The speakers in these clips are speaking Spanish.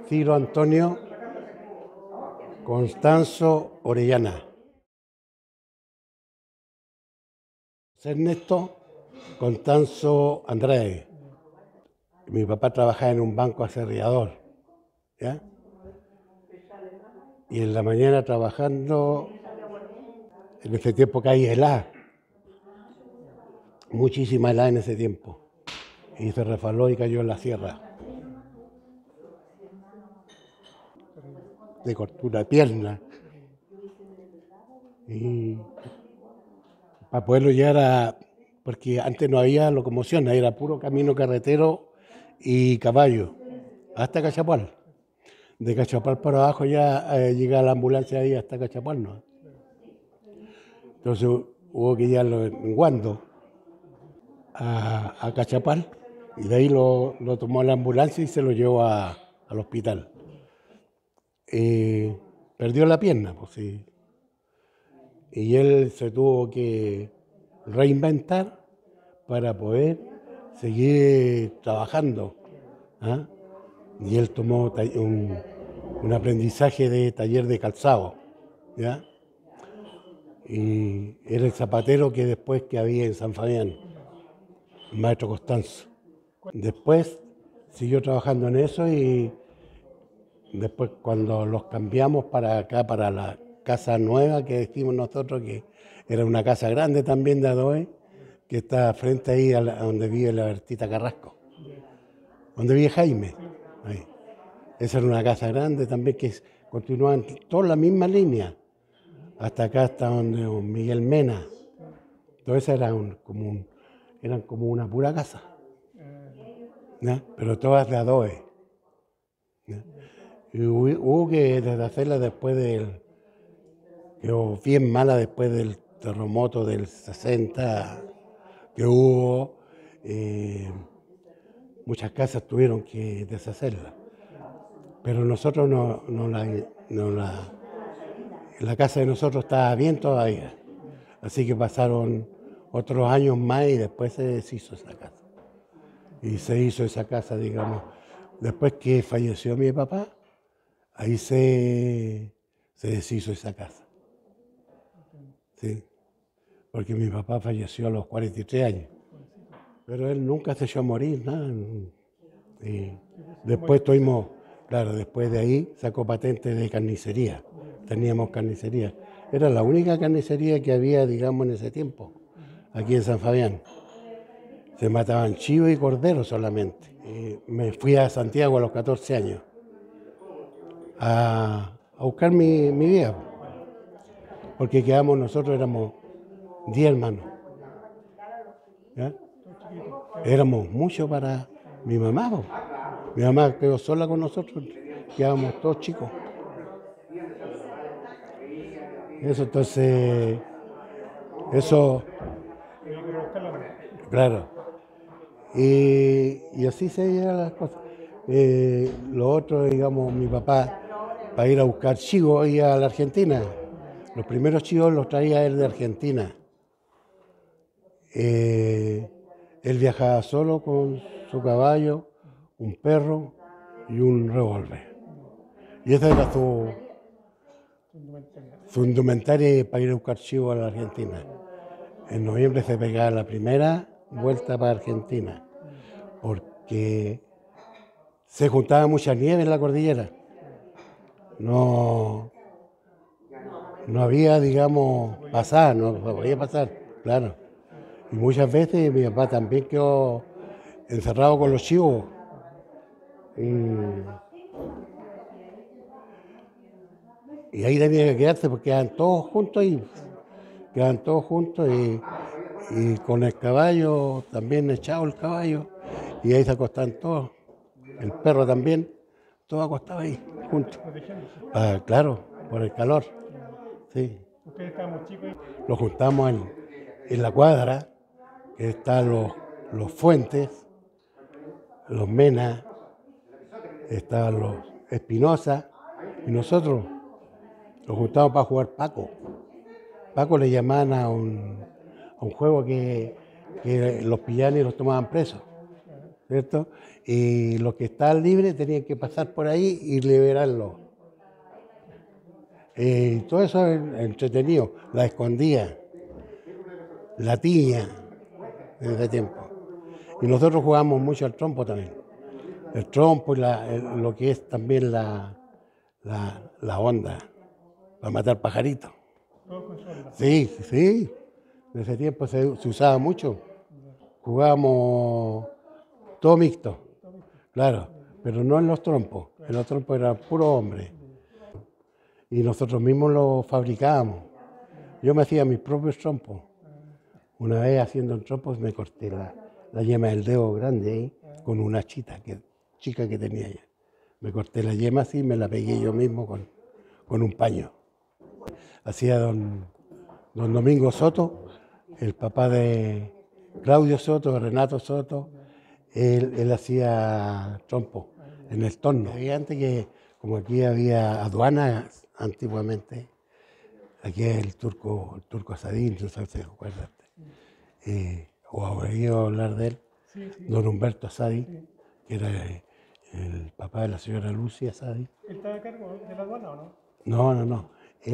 Ciro Antonio Constanzo Orellana. Ernesto Constanzo Andrade. Mi papá trabajaba en un banco aserrador, ¿ya? Y en la mañana trabajando, en ese tiempo caía helada, muchísima helada en ese tiempo. Y se resbaló y cayó en la sierra. De cortura de pierna. Y para poderlo llegar a... Porque antes no había locomoción, era puro camino carretero y caballo, hasta Cachapal. De Cachapal para abajo ya llega la ambulancia ahí hasta Cachapal, ¿no? Entonces hubo que llevarlo en guando a Cachapal y de ahí lo tomó la ambulancia y se lo llevó al hospital. Perdió la pierna, pues sí. Y él se tuvo que reinventar para poder seguir trabajando, ¿ah? Y él tomó un aprendizaje de taller de calzado, ¿ya? Y era el zapatero que después que había en San Fabián, el maestro Constanzo. Después siguió trabajando en eso y después cuando los cambiamos para acá, para la casa nueva que decimos nosotros, que era una casa grande también de adobe, que está frente ahí a donde vive la Bertita Carrasco, donde vive Jaime. Ahí. Esa era una casa grande también que continuaban toda la misma línea, hasta acá, hasta donde Miguel Mena. Todo eso era eran como una pura casa, ¿no? Pero todas de adobe, ¿no? Y hubo que deshacerla después quedó bien mala después del terremoto del 60 que hubo. Muchas casas tuvieron que deshacerla. Pero nosotros la casa de nosotros estaba bien todavía. Así que pasaron otros años más y después se deshizo esa casa. Y se hizo esa casa, digamos, después que falleció mi papá, ahí se deshizo esa casa. ¿Sí? Porque mi papá falleció a los 43 años. Pero él nunca se echó a morir, nada. Y después tuvimos, claro, después de ahí sacó patente de carnicería. Teníamos carnicería. Era la única carnicería que había, digamos, en ese tiempo, aquí en San Fabián. Se mataban chivo y cordero solamente. Me fui a Santiago a los 14 años a buscar mi vida, porque nosotros éramos 10 hermanos, ¿ya? Éramos muchos para mi mamá, po. Mi mamá quedó sola con nosotros, quedábamos todos chicos. Eso, entonces, eso, claro. Y así se llevan las cosas. Lo otro, digamos, mi papá, para ir a buscar chivos, iba a la Argentina. Los primeros chivos los traía él de Argentina. Él viajaba solo con su caballo, un perro y un revólver. Y esa era su indumentaria para ir a buscar chivos a la Argentina. En noviembre se pegaba la primera vuelta para Argentina, porque se juntaba mucha nieve en la cordillera. No había, digamos, pasar, no podía pasar, claro. Y muchas veces mi papá también quedó encerrado con los chivos. Y ahí tenía que quedarse porque quedaban todos juntos ahí. Quedaban todos juntos y con el caballo, también echado el caballo. Y ahí se acostaban todos. El perro también, todo acostado ahí, juntos. Claro, por el calor. Sí. Ustedes estaban muy chicos. Los juntamos en la cuadra, que están los Fuentes, los Mena, estaban los Espinosa, y nosotros nos juntamos para jugar Paco. Paco le llamaban a un juego que los pillaban y los tomaban presos. ¿cierto? Y los que estaban libres tenían que pasar por ahí y liberarlo. Todo eso es entretenido, la escondía, la tiña en ese tiempo. Y nosotros jugábamos mucho al trompo también. El trompo y lo que es también la onda, para matar pajaritos. Sí, sí, en ese tiempo se usaba mucho. Jugábamos todo mixto, claro, pero no en los trompos. En los trompos eran puros hombres. Y nosotros mismos los fabricábamos. Yo me hacía mis propios trompos. Una vez haciendo un trompo me corté la yema del dedo grande ahí con una chica que tenía ella. Me corté la yema así y me la pegué yo mismo con un paño. Hacía don Domingo Soto, el papá de Claudio Soto, Renato Soto, él hacía trompo en el torno. Había antes que, como aquí había aduanas antiguamente, aquí el turco Asadín, no sé si te acuerdas. O habría oído hablar de él, sí. Don Humberto Asadi, sí. Que era el papá de la señora Lucia Asadi. ¿Él estaba a cargo de la aduana o no? No.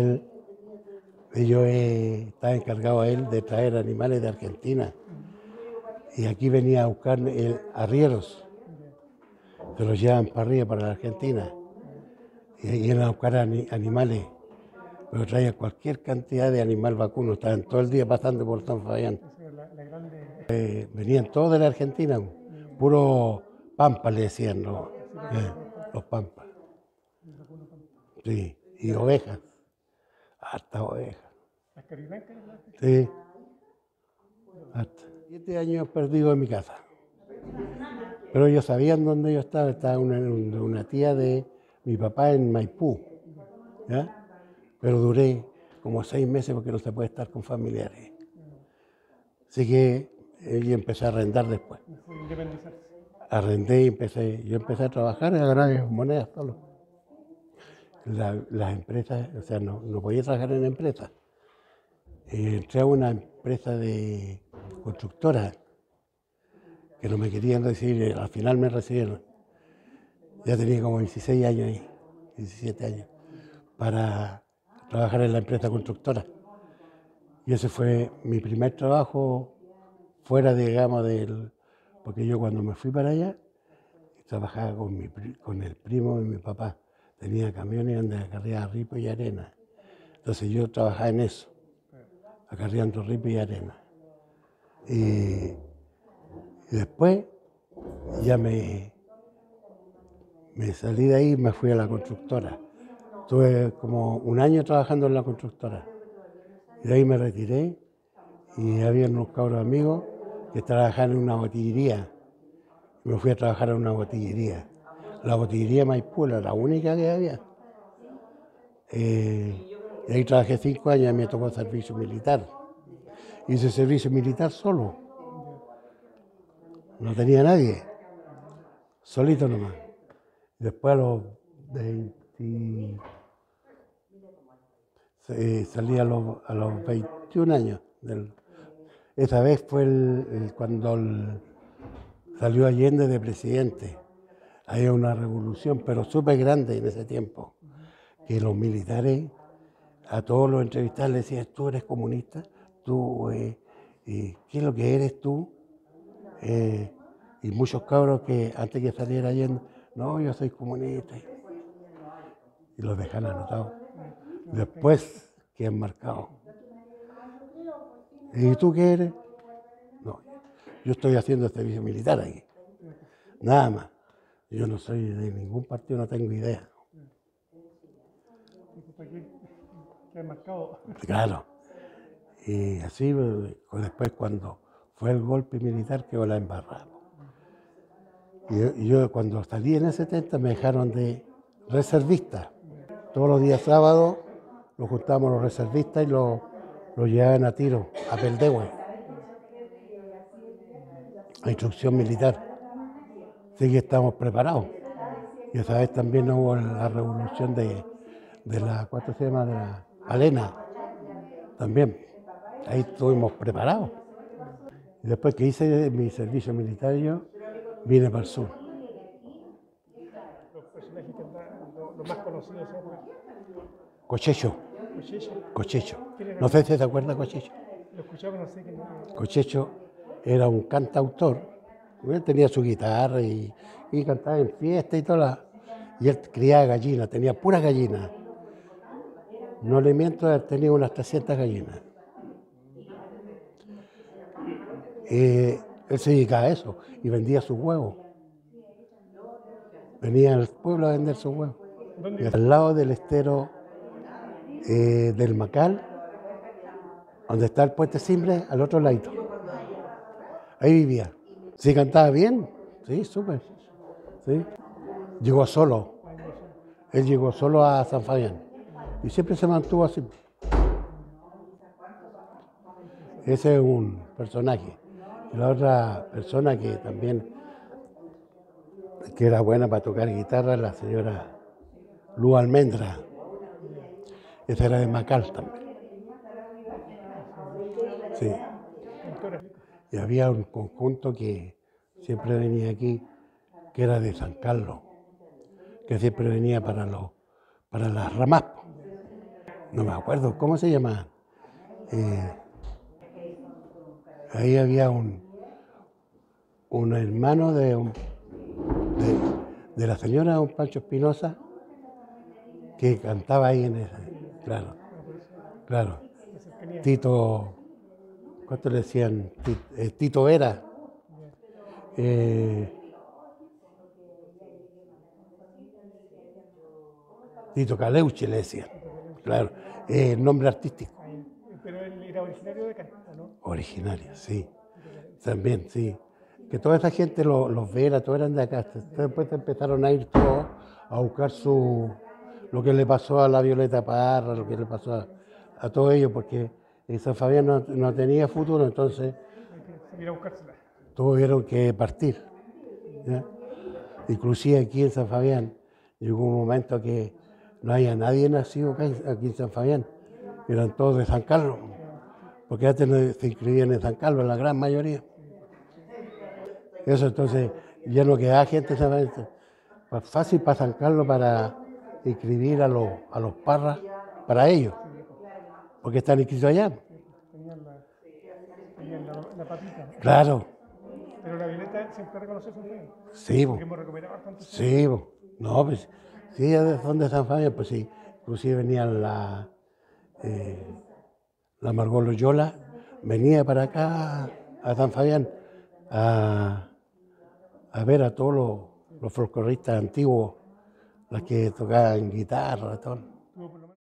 Yo estaba encargado a él de traer animales de Argentina. Y aquí venía a buscar arrieros. Se los llevan para arriba, para la Argentina. Y iban a buscar animales. Pero traía cualquier cantidad de animal vacuno. Estaban todo el día pasando por San Fabián. Venían todos de la Argentina. Puro pampa le decían, ¿no? Los pampas. Sí, y ovejas. Harta ovejas. ¿Las cariblancas? Sí. Hasta 7 años perdido en mi casa. Pero ellos sabían dónde yo estaba. Estaba una tía de mi papá en Maipú. ¿Ya? Pero duré como 6 meses porque no se puede estar con familiares. Así que yo empecé a arrendar después. Arrendé y yo empecé a trabajar y a ganar monedas solo. Las empresas, o sea, no podía trabajar en empresas. Entré a una empresa de constructora que no me querían recibir, al final me recibieron. Ya tenía como 16 años ahí, 17 años, para trabajar en la empresa constructora. Y ese fue mi primer trabajo fuera, digamos, porque yo cuando me fui para allá, trabajaba con el primo de mi papá. Tenía camiones donde acarreaba ripo y arena. Entonces yo trabajaba en eso, acarreando ripo y arena. Y después ya me salí de ahí y me fui a la constructora. Estuve como 1 año trabajando en la constructora. Y de ahí me retiré y había unos cabros amigos que trabajaban en una botillería. Me fui a trabajar en una botillería. La botillería Maipú era la única que había. Y ahí trabajé 5 años y me tocó servicio militar. Hice servicio militar solo. No tenía nadie. Solito nomás. Después a los 20... salí a los 21 años. Esa vez fue cuando salió Allende de presidente. Había una revolución, pero súper grande en ese tiempo. Que los militares, a todos los entrevistados les decían, ¿tú eres comunista? ¿Qué es lo que eres tú? Y muchos cabros que antes que saliera Allende, no, yo soy comunista. Y los dejan anotados. Después quedan marcados. ¿Y tú qué eres? No, yo estoy haciendo servicio militar aquí. Nada más. Yo no soy de ningún partido, no tengo idea. ¿Qué marcado? Claro. Y así, después cuando fue el golpe militar, quedó la embarrada. Y yo cuando salí en el 70 me dejaron de reservista. Todos los días sábados nos juntábamos los reservistas y los llevaban a tiro, a Peldehue, a instrucción militar. Así que estamos preparados. Y esa vez también hubo la revolución de la, ¿cuánto se llama? De la Palena. También. Ahí estuvimos preparados. Y después que hice mi servicio militar yo, vine para el sur. Los personajes que andaban, los más conocidos de esa época. Cochecho, Cochecho, Cochecho. ¿quién era? No sé si te acuerdas, Cochecho. Lo escuchaba, no sé quién era. Cochecho era un cantautor. Él tenía su guitarra y cantaba en fiesta y toda y él criaba gallinas, tenía puras gallinas. No le miento, él tenía unas 300 gallinas. Él se dedicaba a eso y vendía sus huevos. Venía al pueblo a vender sus huevos. ¿Dónde Y al lado del estero del Macal, donde está el puente Simbre, al otro lado. Ahí vivía. Sí, cantaba bien. Sí, súper. Sí. Llegó solo. Él llegó solo a San Fabián. Y siempre se mantuvo así. Ese es un personaje. Y la otra persona que también que era buena para tocar guitarra, la señora Lu Almendra. Esa era de Macal también. Sí. pintora? Y había un conjunto que siempre venía aquí, que era de San Carlos, que siempre venía para las ramas. No me acuerdo, ¿cómo se llama? Ahí había un hermano de la señora don Pancho Espinosa que cantaba ahí en esa. Claro, claro. La cercanía. Tito, ¿cuánto le decían? Tito Vera. Tito Caleuche le decían. Claro, nombre artístico. Ahí. Pero él era originario de acá, ¿o no? Originario, sí. También, sí. Que toda esa gente, los Vera, todos eran de acá. Después empezaron a ir todos a buscar lo que le pasó a la Violeta Parra, lo que le pasó a todos ellos, porque en San Fabián no tenía futuro, entonces Hay que salir a buscársela. tuvieron que partir. ¿Ya? Inclusive aquí en San Fabián llegó un momento que no había nadie nacido aquí en San Fabián, eran todos de San Carlos, porque antes no se inscribían en San Carlos, la gran mayoría. Eso entonces ya no quedaba gente, ¿sabes? Más fácil para San Carlos para inscribir a los Parras, para ellos, porque están inscritos allá. Tenían la papita. Claro, Pero la Violeta siempre reconoció su fe. sí, Porque hemos recuperado bastante. sí, no, pues sí, son de San Fabián, pues sí. Inclusive venían la Margot Loyola, venía para acá a San Fabián a ver a todos los folcloristas antiguos, los que tocaban guitarra, todo. Tuvo por lo menos